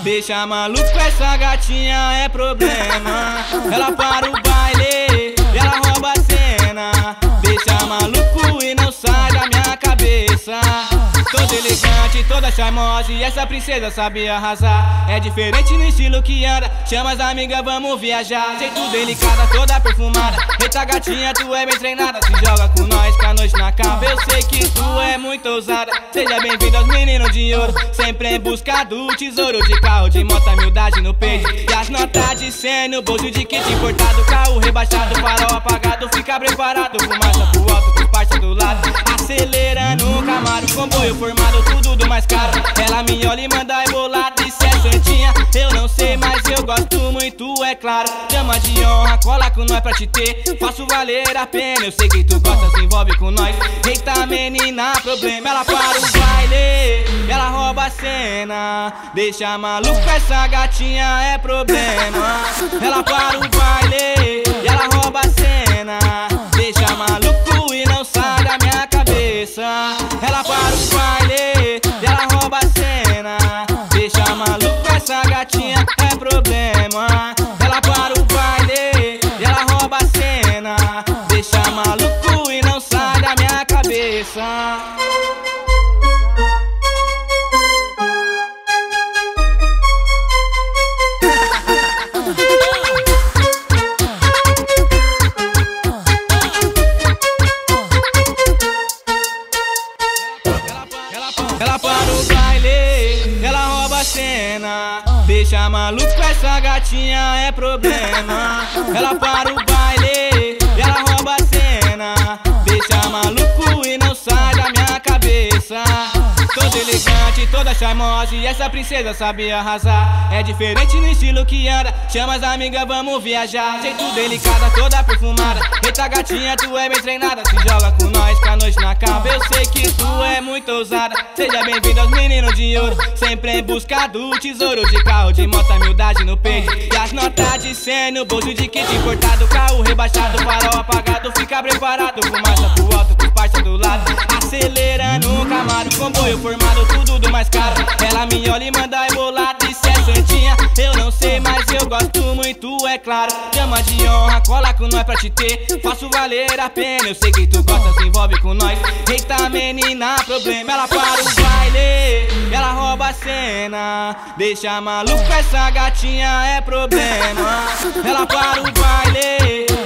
Deixa maluco, essa gatinha é problema. Ela para o baile, ela rouba a cena. Deixa maluco e não sai da minha cabeça. Toda elegante, toda charmosa, e essa princesa sabe arrasar. É diferente no estilo que anda, chama as amigas, vamos viajar. Jeito delicada, toda perfumada. Eita gatinha, tu é bem treinada. Se joga com nós, que a noite não acaba. Eu sei que tu é muito ousada. Seja bem-vindo aos meninos de ouro, sempre em busca do tesouro. De carro, de moto, humildade no peito, e as notas de 100 no bolso, de kit importado. Carro rebaixado, farol apagado. Fica preparado, fumaça pro alto, com parça do lado. Acelerando o Camaro, comboio formado, tudo do mais caro. Ela me olha e manda embolada, isso é santinha. Eu não sei, mas eu gosto muito, é claro. Chama de honra, cola com nós pra te ter. Faço valer a pena, eu sei que tu gosta, se envolve com nós. Eita menina, problema, ela para o baile, ela rouba a cena. Deixa maluco, essa gatinha é problema. Ela para o baile, ela rouba a cena. Deixa maluco e não sai da minha cabeça. Ela para o baile, ela rouba a cena. Deixa maluco, essa gatinha é problema. Ela para o baile, ela rouba a cena. Deixa maluco e não sai da minha cabeça. Ela para o baile, ela rouba a cena. Deixa maluco, essa gatinha é problema. Ela para o baile, ela rouba a cena. Deixa maluco e não sai da minha cabeça. Toda elegante, toda charmosa, e essa princesa sabe arrasar. É diferente no estilo que anda, chama as amigas, vamos viajar. Jeito delicada, toda perfumada. Eita gatinha, tu é bem treinada. Se joga com nós, que a noite não acaba. Eu sei que tu é muito ousada. Seja bem-vindo aos meninos de ouro, sempre em busca do tesouro. De carro, de moto, humildade no peito, e as notas de 100 no bolso, de kit importado. Carro rebaixado, farol apagado. Fica preparado, fumaça pro alto, com parça do lado. Acelerando o Camaro, comboio formado, tudo do mais caro. Ela me olha e manda embolada, isso é santinha. Eu não sei, mas eu gosto muito, é claro. Chama de honra, cola com nós pra te ter. Faço valer a pena, eu sei que tu gosta, se envolve com nós. Eita menina, problema, ela para o baile, ela rouba a cena. Deixa maluco, essa gatinha é problema. Ela para o baile,